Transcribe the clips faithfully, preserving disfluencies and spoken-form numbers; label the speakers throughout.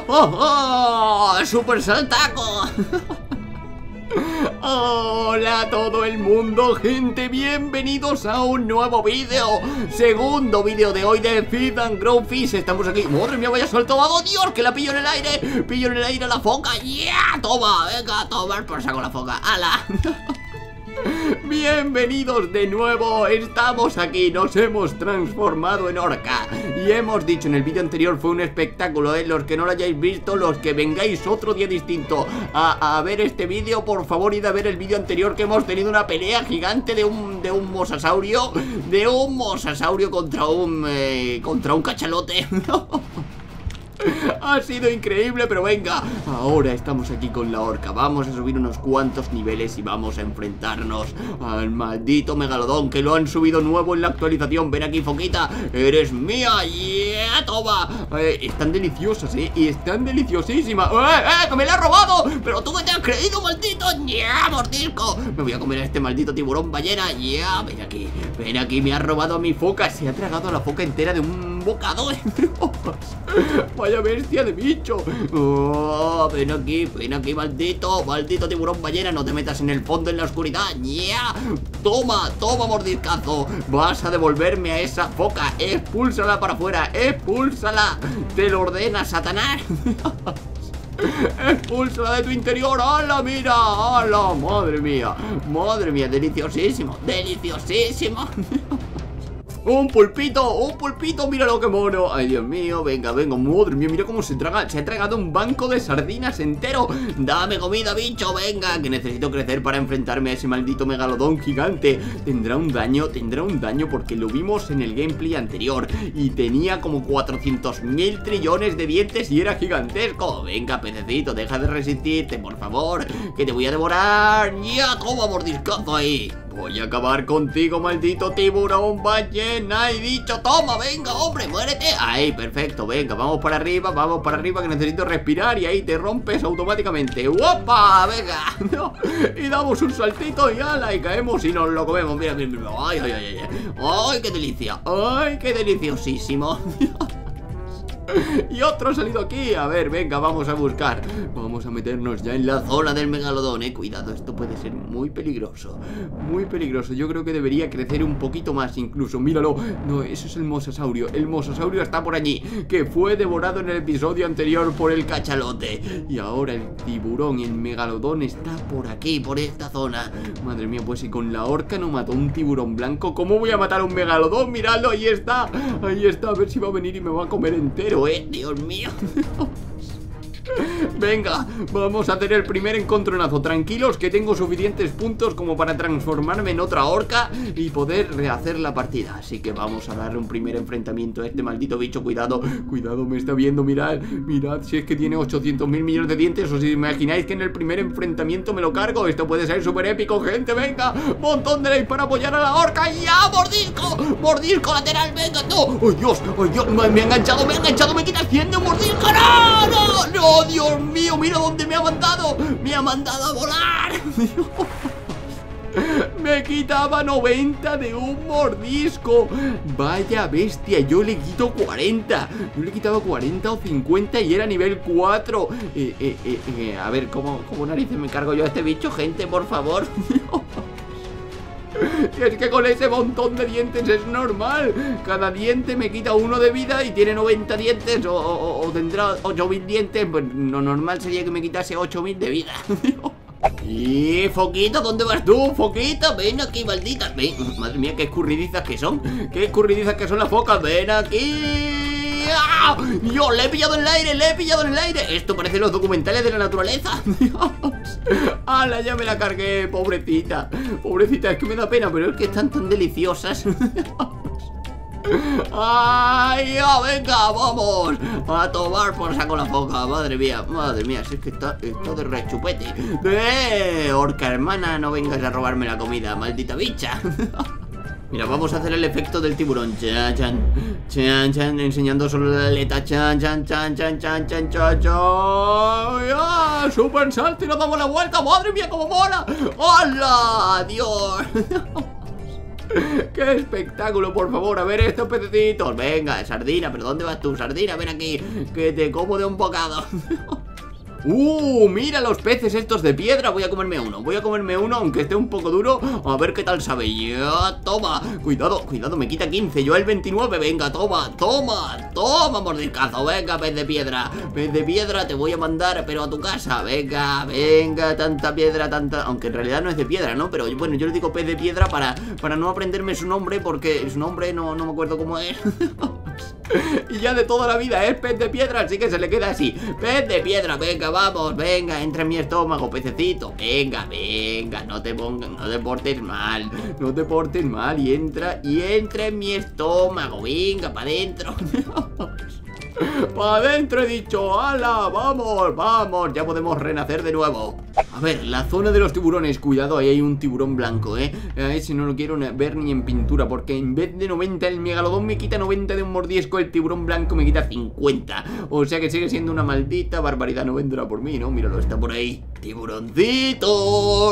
Speaker 1: ¡Oh, oh! ¡Super saltaco! Hola a todo el mundo, gente, bienvenidos a un nuevo vídeo. Segundo vídeo de hoy de Feed and Grow Fish. Estamos aquí, madre mía, vaya salto. ¡Oh, Dios, que la pillo en el aire! Pillo en el aire a la foca. ¡Ya! Yeah, toma, venga, a tomar por saco la foca. ¡Hala! Bienvenidos de nuevo, estamos aquí, nos hemos transformado en orca. Y hemos dicho en el vídeo anterior, fue un espectáculo, ¿eh? Los que no lo hayáis visto, los que vengáis otro día distinto a, a ver este vídeo, por favor id a ver el vídeo anterior, que hemos tenido una pelea gigante de un, de un mosasaurio. De un mosasaurio contra un, eh, contra un cachalote. Ha sido increíble, pero venga, ahora estamos aquí con la orca. Vamos a subir unos cuantos niveles y vamos a enfrentarnos al maldito megalodón, que lo han subido nuevo en la actualización. Ven aquí, foquita, eres mía. Yeah, toma. eh, Están deliciosas, eh, y están deliciosísimas. ¡Eh, eh, que me la ha robado! Pero tú que te has creído, maldito. Yeah, mordisco. Me voy a comer a este maldito tiburón ballena. Yeah, ven aquí, ven aquí, me ha robado a mi foca. Se ha tragado a la foca entera de un bocado. Vaya bestia de bicho. Oh, ven aquí, ven aquí, maldito, maldito tiburón ballena. No te metas en el fondo, en la oscuridad. Yeah. Toma, toma, mordiscazo. Vas a devolverme a esa foca. Expúlsala para afuera, expúlsala. Te lo ordena Satanás. Expúlsala de tu interior. ¡Hala, mira! ¡Hala! Madre mía, madre mía, deliciosísimo, deliciosísimo. ¡Un pulpito! ¡Un pulpito! ¡Míralo qué mono! ¡Ay, Dios mío! Venga, venga, madre mía, mira cómo se traga. Se ha tragado un banco de sardinas entero. ¡Dame comida, bicho! ¡Venga! Que necesito crecer para enfrentarme a ese maldito megalodón gigante. Tendrá un daño, tendrá un daño porque lo vimos en el gameplay anterior y tenía como cuatrocientos mil trillones de dientes y era gigantesco. Venga, pececito, deja de resistirte, por favor, que te voy a devorar. ¡Ya! ¡Toma, mordiscazo ahí! Voy a acabar contigo, maldito tiburón ballena. He dicho, toma, venga, hombre, muérete. Ahí, perfecto, venga, vamos para arriba, vamos para arriba, que necesito respirar. Y ahí te rompes automáticamente. ¡Opa! Venga, no. Y damos un saltito y ala, y caemos y nos lo comemos. Mira, mira, mira. Ay, ay, ay, ay. Ay, qué delicia. Ay, qué deliciosísimo. Y otro ha salido aquí. A ver, venga, vamos a buscar. Vamos a meternos ya en la zona del megalodón, eh. Cuidado, esto puede ser muy peligroso. Muy peligroso, yo creo que debería crecer un poquito más incluso. Míralo, no, eso es el mosasaurio. El mosasaurio está por allí, que fue devorado en el episodio anterior por el cachalote. Y ahora el tiburón y el megalodón está por aquí, por esta zona. Madre mía, pues si con la orca no mató un tiburón blanco, ¿cómo voy a matar a un megalodón? Miradlo, ahí está. Ahí está, a ver si va a venir y me va a comer entero. Eh, Dios mío. Venga, vamos a hacer el primer encontronazo. Tranquilos, que tengo suficientes puntos como para transformarme en otra orca y poder rehacer la partida. Así que vamos a darle un primer enfrentamiento a este maldito bicho. Cuidado, cuidado, me está viendo. Mirad, mirad, si es que tiene ochocientos mil millones de dientes. O si imagináis que en el primer enfrentamiento me lo cargo. Esto puede ser súper épico, gente. Venga, montón de likes para apoyar a la orca. ¡Ya, mordisco! ¡Mordisco lateral! ¡Venga, no! ¡Oh, Dios! ¡Oh, Dios! Me, me ha enganchado, me ha enganchado. Me quita cien de un mordisco. ¡No! ¡No! ¡No! ¡Dios mío! ¡Mira dónde me ha mandado! ¡Me ha mandado a volar! Me quitaba noventa de un mordisco. Vaya bestia, yo le quito cuarenta. Yo le quitaba cuarenta o cincuenta y era nivel cuatro. eh, eh, eh, eh, A ver, ¿cómo, ¿cómo narices me cargo yo a este bicho, gente? Por favor. Es que con ese montón de dientes es normal. Cada diente me quita uno de vida y tiene noventa dientes. O, o, o tendrá ocho mil dientes. Pues lo normal sería que me quitase ocho mil de vida. Y foquita, ¿dónde vas tú? Foquita, ven aquí, maldita. Ven. Madre mía, qué escurridizas que son. Qué escurridizas que son las focas. Ven aquí. ¡Ah! Yo le he pillado en el aire, le he pillado en el aire. Esto parece los documentales de la naturaleza. Dios. ¡Hala! Ya me la cargué, pobrecita. Pobrecita, es que me da pena, pero es que están tan deliciosas. ¡Ay! Ya, venga, vamos a tomar por saco la foca. Madre mía, madre mía, si es que está, está de rechupete. ¡Eh! Orca hermana, no vengas a robarme la comida, maldita bicha. Mira, vamos a hacer el efecto del tiburón. Chan, chan, chan, chan, enseñando solo la aleta. Chan, chan, chan, chan, chan, chan, chan, chan. ¡Ah! Super salto y nos damos la vuelta. ¡Madre mía, cómo mola! ¡Hola! ¡Adiós! ¡Qué espectáculo, por favor! A ver estos pececitos. Venga, sardina, ¿pero dónde vas tú? Sardina, ven aquí, que te como de un bocado. ¡Uh! Mira los peces estos de piedra. Voy a comerme uno, voy a comerme uno, aunque esté un poco duro. A ver qué tal sabe. Ya, toma. Cuidado, cuidado, me quita quince, yo el veintinueve. Venga, toma, toma, toma, mordiscazo. Venga, pez de piedra, pez de piedra, te voy a mandar, pero a tu casa. Venga, venga, tanta piedra, tanta... Aunque en realidad no es de piedra, ¿no? Pero bueno, yo le digo pez de piedra para, para no aprenderme su nombre, porque su nombre no, no me acuerdo cómo es. Y ya de toda la vida es pez de piedra, así que se le queda así. Pez de piedra, venga, vamos, venga, entra en mi estómago, pececito. Venga, venga, no te pongas, no te portes mal, no te portes mal. Y entra, y entra en mi estómago. Venga, para adentro. ¡Para adentro he dicho! ¡Hala! ¡Vamos! ¡Vamos! Ya podemos renacer de nuevo. A ver, la zona de los tiburones. Cuidado, ahí hay un tiburón blanco, ¿eh? A ese no lo quiero ver ni en pintura, porque en vez de noventa el megalodón me quita noventa de un mordisco, el tiburón blanco me quita cincuenta. O sea que sigue siendo una maldita barbaridad. No vendrá por mí, ¿no? Míralo, está por ahí. ¡Tiburoncito!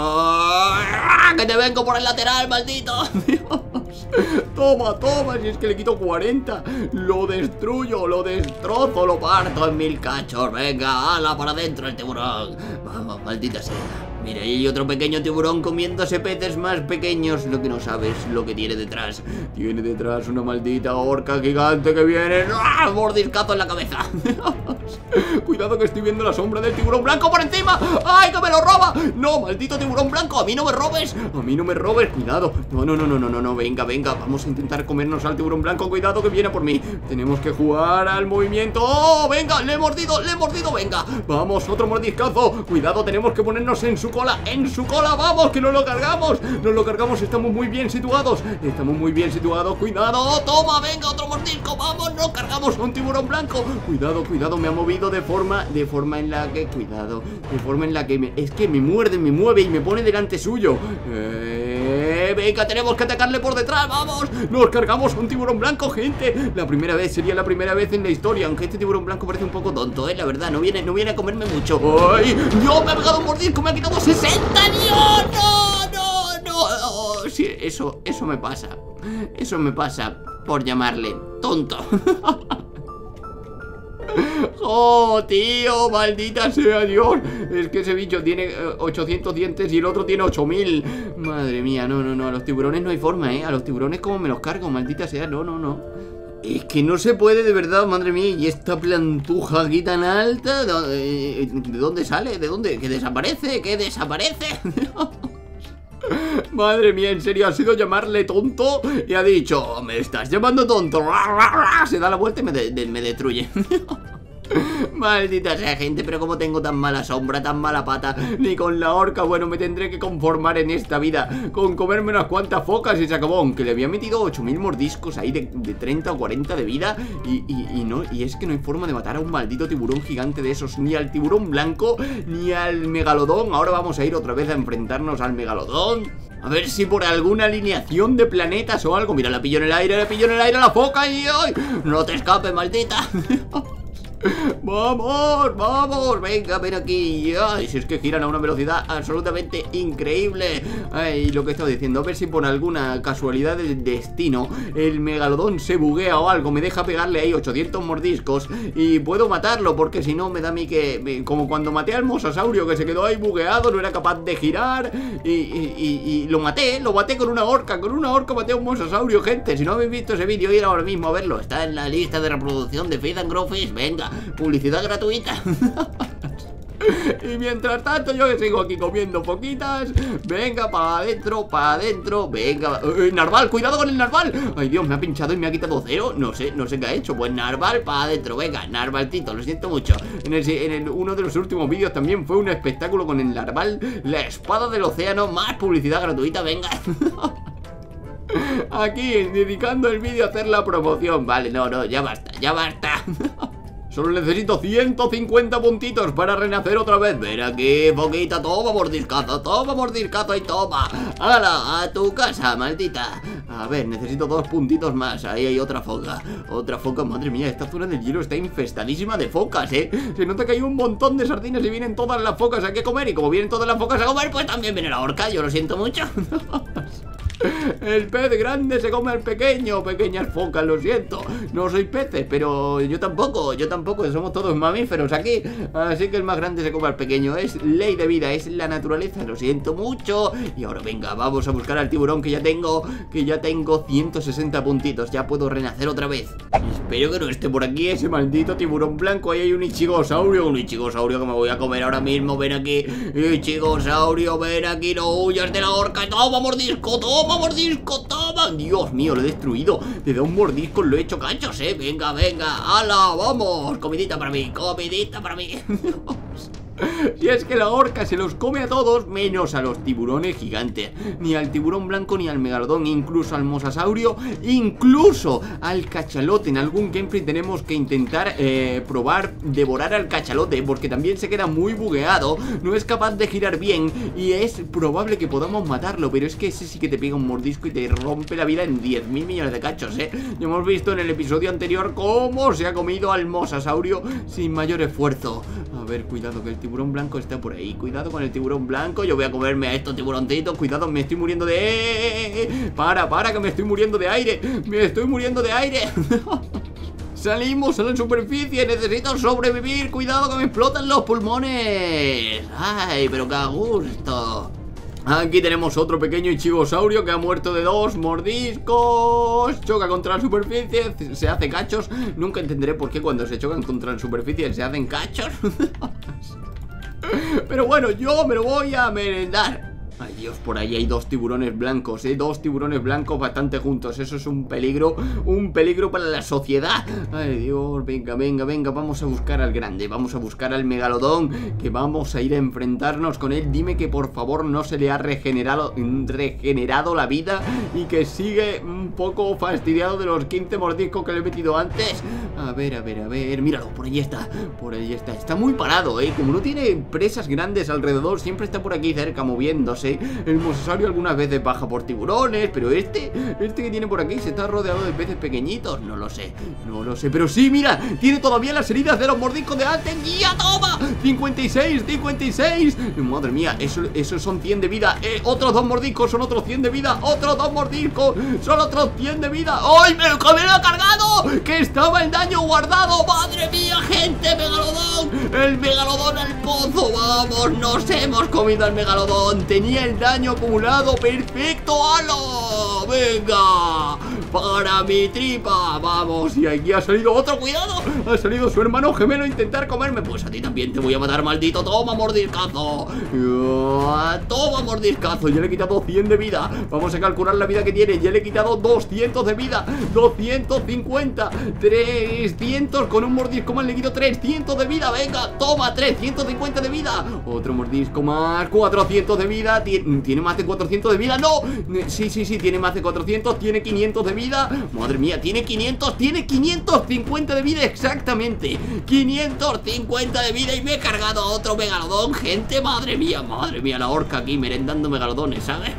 Speaker 1: ¡Que te vengo por el lateral, maldito! ¡Dios! Toma, toma, si es que le quito cuarenta. Lo destruyo, lo destrozo, lo parto en mil cachos. Venga, ala, para adentro el tiburón. Vamos, maldita sea. Mira, ahí hay otro pequeño tiburón comiéndose peces más pequeños. Lo que no sabes, lo que tiene detrás. Tiene detrás una maldita orca gigante que viene. ¡Ah! Mordiscazo en la cabeza. Cuidado que estoy viendo la sombra del tiburón blanco por encima. ¡Ay, que me lo roba! No, maldito tiburón blanco, a mí no me robes. A mí no me robes, cuidado. No, no, no, no, no, no, no, venga, venga. Vamos a intentar comernos al tiburón blanco. Cuidado que viene por mí. Tenemos que jugar al movimiento. ¡Oh, venga! Le he mordido, le he mordido, venga. Vamos, otro mordiscazo. Cuidado, tenemos que ponernos en su cola, en su cola, vamos, que nos lo cargamos. Nos lo cargamos, estamos muy bien situados. Estamos muy bien situados, cuidado. Toma, venga, otro mordisco, vamos, nos cargamos a un tiburón blanco. Cuidado, cuidado, me ha movido de forma, de forma en la que, cuidado, de forma en la que me, es que me muerde, me mueve y me pone delante suyo. Eh, venga, tenemos que atacarle por detrás, vamos. Nos cargamos a un tiburón blanco, gente. La primera vez, sería la primera vez en la historia. Aunque este tiburón blanco parece un poco tonto, eh, la verdad, no viene, no viene a comerme mucho. ¡Ay! ¡Dios, me ha pegado un mordisco! ¡Me ha quitado sesenta! ¡Dios! ¡No, no, no! Oh, sí, eso, eso me pasa. Eso me pasa por llamarle tonto. ¡Oh, tío! ¡Maldita sea Dios! Es que ese bicho tiene eh, ochocientos dientes y el otro tiene ocho mil. Madre mía, no, no, no. A los tiburones no hay forma, ¿eh? A los tiburones como me los cargo, maldita sea. No, no, no. Es que no se puede, de verdad, madre mía. Y esta plantuja aquí tan alta, ¿de, ¿de dónde sale? ¿De dónde? ¿Que desaparece? ¿Que desaparece? Madre mía, en serio, ha sido llamarle tonto y ha dicho, me estás llamando tonto. Se da la vuelta y me, de, de, me destruye. Maldita sea, gente, pero como tengo tan mala sombra, tan mala pata, ni con la horca, bueno, me tendré que conformar en esta vida con comerme unas cuantas focas y se acabó. Aunque le había metido ocho mil mordiscos ahí de, de treinta o cuarenta de vida y, y, y, no, y es que no hay forma de matar a un maldito tiburón gigante de esos, ni al tiburón blanco, ni al megalodón. Ahora vamos a ir otra vez a enfrentarnos al megalodón. A ver si por alguna alineación de planetas o algo. Mira, la pillo en el aire, la pillo en el aire, la foca y ¡ay! No te escapes, maldita. Vamos, vamos, venga, ven aquí. Ay, si es que giran a una velocidad absolutamente increíble. Ay, lo que estaba diciendo, a ver si por alguna casualidad del destino el megalodón se buguea o algo, me deja pegarle ahí ochocientos mordiscos y puedo matarlo, porque si no me da a mí que, me, como cuando maté al mosasaurio, que se quedó ahí bugueado, no era capaz de girar y, y, y, y lo maté, lo maté con una horca, con una horca maté a un mosasaurio, gente. Si no habéis visto ese vídeo, ir ahora mismo a verlo, está en la lista de reproducción de Feed and Grow Fish. Venga, publicidad gratuita. Y mientras tanto yo que sigo aquí comiendo poquitas. Venga, para adentro, para adentro. Venga, eh, narval, cuidado con el narval. Ay Dios, me ha pinchado y me ha quitado cero. No sé, no sé qué ha hecho. Pues narval para adentro, venga, narvaltito, lo siento mucho. En, el, en el, uno de los últimos vídeos también fue un espectáculo con el narval, la espada del océano. Más publicidad gratuita, venga. Aquí, dedicando el vídeo a hacer la promoción. Vale, no, no, ya basta, ya basta. Solo necesito ciento cincuenta puntitos para renacer otra vez. Ven aquí, foquita, toma mordiscazo, toma mordiscazo y toma. ¡Hala! A tu casa, maldita. A ver, necesito dos puntitos más. Ahí hay otra foca, otra foca, madre mía. Esta zona del hielo está infestadísima de focas, eh. Se nota que hay un montón de sardinas y vienen todas las focas a que comer. Y como vienen todas las focas a comer, pues también viene la horca, yo lo siento mucho. El pez grande se come al pequeño. Pequeñas focas, lo siento. No soy peces, pero yo tampoco. Yo tampoco, somos todos mamíferos aquí. Así que el más grande se come al pequeño. Es ley de vida, es la naturaleza. Lo siento mucho. Y ahora venga, vamos a buscar al tiburón que ya tengo. Que ya tengo ciento sesenta puntitos. Ya puedo renacer otra vez. Espero que no esté por aquí ese maldito tiburón blanco. Ahí hay un ichigosaurio. Un ichigosaurio que me voy a comer ahora mismo. Ven aquí, ichigosaurio, ven aquí. No huyas de la horca. Toma mordisco, toma mordisco, toma. Dios mío, lo he destruido. Le da un mordisco, lo he hecho cachos, eh. Venga, venga, ala, vamos. Comidita para mí, comidita para mí. Si es que la orca se los come a todos, menos a los tiburones gigantes. Ni al tiburón blanco ni al megalodón, incluso al mosasaurio, incluso al cachalote. En algún gameplay tenemos que intentar eh, probar devorar al cachalote, porque también se queda muy bugueado, no es capaz de girar bien y es probable que podamos matarlo. Pero es que ese sí que te pega un mordisco y te rompe la vida en diez mil millones de cachos, eh. Ya hemos visto en el episodio anterior cómo se ha comido al mosasaurio sin mayor esfuerzo. A ver, cuidado que el tiburón blanco está por ahí. Cuidado con el tiburón blanco. Yo voy a comerme a estos tiburoncitos. Cuidado, me estoy muriendo de... Para, para, que me estoy muriendo de aire. Me estoy muriendo de aire. Salimos a la superficie. Necesito sobrevivir. Cuidado que me explotan los pulmones. Ay, pero qué a gusto. Aquí tenemos otro pequeño ichigosaurio que ha muerto de dos mordiscos. Choca contra la superficie, se hace cachos. Nunca entenderé por qué cuando se chocan contra la superficie se hacen cachos. Pero bueno, yo me lo voy a merendar. Ay Dios, por ahí hay dos tiburones blancos, eh, dos tiburones blancos bastante juntos. Eso es un peligro, un peligro para la sociedad. Ay Dios, venga, venga, venga, vamos a buscar al grande. Vamos a buscar al megalodón, que vamos a ir a enfrentarnos con él. Dime que por favor no se le ha regenerado, regenerado la vida y que sigue un poco fastidiado de los quince mordiscos que le he metido antes. A ver, a ver, a ver, míralo, por ahí está, por ahí está. Está muy parado, eh, como no tiene presas grandes alrededor, siempre está por aquí cerca moviéndose. El mosasaurio algunas veces baja por tiburones, pero este, este que tiene por aquí se está rodeado de peces pequeñitos. No lo sé, no lo sé, pero sí, mira, tiene todavía las heridas de los mordiscos de antes. ¡Ya toma! cincuenta y seis, cincuenta y seis. Madre mía, eso, eso son cien de vida. eh, Otros dos mordiscos son otros cien de vida. Otros dos mordiscos son otros cien de vida. ¡Ay, me, me lo ha cargado! Que estaba el daño guardado. ¡Madre mía, gente! ¡Megalodón! ¡El megalodón al pozo! ¡Vamos! ¡Nos hemos comido al megalodón! Tenía el daño acumulado. ¡Perfecto! ¡Halo! ¡Venga! ¡Para mi tripa! ¡Vamos! Y aquí ha salido otro. ¡Cuidado! Ha salido su hermano gemelo a intentar comerme. Pues a ti también te voy a matar, maldito. ¡Toma, mordiscazo! ¡Toma, mordiscazo! Ya le he quitado cien de vida. Vamos a calcular la vida que tiene. Ya le he quitado doscientos de vida. doscientos cincuenta. trescientos. Con un mordisco más le quito trescientos de vida. Venga, toma, trescientos cincuenta de vida. Otro mordisco más. cuatrocientos de vida. ¿Tiene más de cuatrocientos de vida? ¡No! Sí, sí, sí, tiene más de cuatrocientos. Tiene quinientos de vida. Madre mía, tiene quinientos. Tiene quinientos cincuenta de vida exactamente. quinientos cincuenta de vida. Y me he cargado a otro megalodón, gente. Madre mía, madre mía, la orca aquí merendando megalodones, ¿sabes?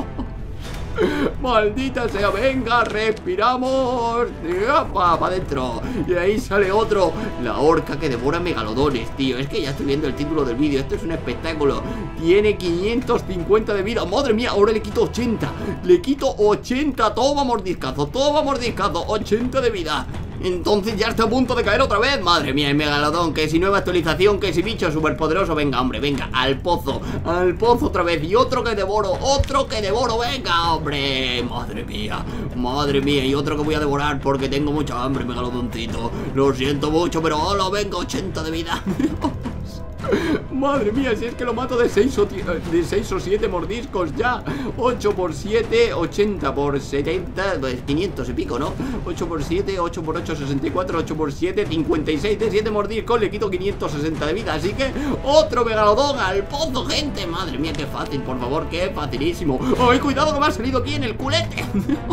Speaker 1: Maldita sea, venga, respiramos. ¡Para adentro! Y ahí sale otro. La orca que devora megalodones, tío. Es que ya estoy viendo el título del vídeo. Esto es un espectáculo. Tiene quinientos cincuenta de vida. Madre mía, ahora le quito ochenta. Le quito ochenta. Toma mordiscazo, toma mordiscazo. ochenta de vida. Entonces ya está a punto de caer otra vez. Madre mía, el megalodón, que si nueva actualización, que si bicho superpoderoso. Venga, hombre, venga, al pozo. Al pozo otra vez, y otro que devoro. Otro que devoro, venga, hombre. Madre mía, madre mía. Y otro que voy a devorar porque tengo mucha hambre, megalodoncito. Lo siento mucho, pero hola, venga, ochenta de vida. Madre mía, si es que lo mato de seis o, de seis o siete mordiscos ya. Ocho por siete, ochenta por setenta, pues quinientos y pico, ¿no? Ocho por siete, ocho por ocho, sesenta y cuatro. Ocho por siete, cincuenta y seis. De siete mordiscos le quito quinientos sesenta de vida. Así que otro megalodón al pozo, gente. Madre mía, qué fácil, por favor, qué facilísimo. ¡Ay, cuidado que me ha salido aquí en el culete!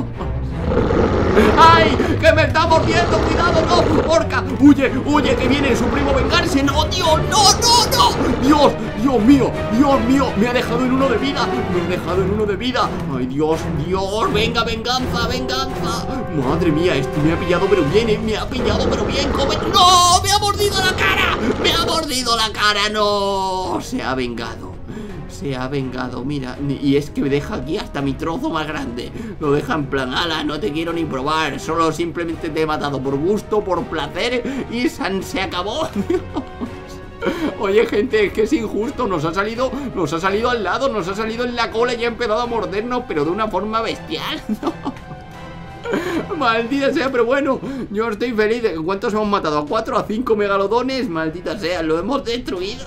Speaker 1: ¡Ay! ¡Que me está mordiendo! ¡Cuidado! ¡No! ¡Orca! ¡Huye! ¡Huye! ¡Que viene su primo a vengarse! ¡No, Dios! ¡No, no, no! ¡Dios! ¡Dios mío! ¡Dios mío! ¡Me ha dejado en uno de vida! ¡Me ha dejado en uno de vida! ¡Ay, Dios! ¡Dios! ¡Venga, venganza! ¡Venganza! ¡Madre mía! Este me ha pillado pero bien, ¿eh? ¡Me ha pillado pero bien! ¡Come! ¡No! ¡Me ha mordido la cara! ¡Me ha mordido la cara! ¡No! Se ha vengado. se ha vengado, mira. Y es que me deja aquí hasta mi trozo más grande. Lo deja en plan, ala, no te quiero ni probar. Solo simplemente te he matado por gusto, por placer. Y san se acabó. Oye, gente, es que es injusto. Nos ha salido, nos ha salido al lado, nos ha salido en la cola y ha empezado a mordernos, pero de una forma bestial. Maldita sea, pero bueno, yo estoy feliz. ¿Cuántos hemos matado? ¿A cuatro? ¿A cinco megalodones? Maldita sea, lo hemos destruido.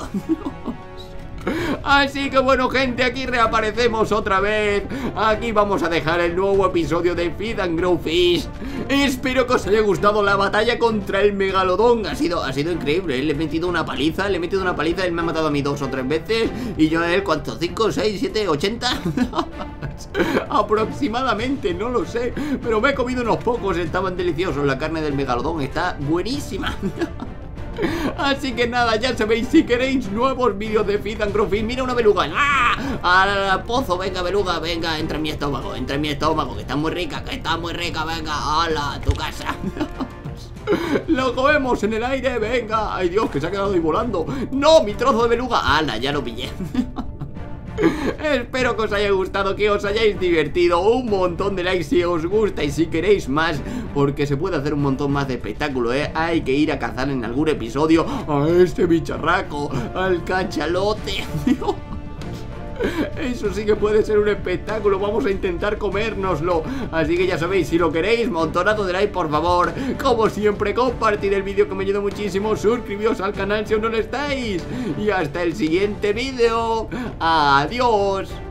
Speaker 1: Así que bueno, gente, aquí reaparecemos otra vez. Aquí vamos a dejar el nuevo episodio de Feed and Grow Fish. Espero que os haya gustado la batalla contra el megalodón. Ha sido, ha sido increíble, ¿eh? Le he metido una paliza, le he metido una paliza. Él me ha matado a mí dos o tres veces. Y yo a él, ¿cuántos? ¿Cinco, seis, siete, ochenta? Aproximadamente, no lo sé. Pero me he comido unos pocos, estaban deliciosos. La carne del megalodón está buenísima. Así que nada, ya sabéis, si queréis nuevos vídeos de Feed and Grow Fish. Mira una beluga, ¡ah! Al pozo, venga beluga, venga, entra en mi estómago, entra en mi estómago, que está muy rica, que está muy rica, venga, hala, a tu casa. Lo comemos en el aire, venga. Ay Dios, que se ha quedado ahí volando. No, mi trozo de beluga, hala, ya lo pillé. Espero que os haya gustado, que os hayáis divertido. Un montón de likes si os gusta y si queréis más, porque se puede hacer un montón más de espectáculo, ¿eh? Hay que ir a cazar en algún episodio a este bicharraco, al cachalote. Eso sí que puede ser un espectáculo. Vamos a intentar comérnoslo. Así que ya sabéis, si lo queréis, montonazo de like, por favor. Como siempre, compartid el vídeo, que me ayuda muchísimo. Suscribíos al canal si aún no lo estáis. Y hasta el siguiente vídeo. Adiós.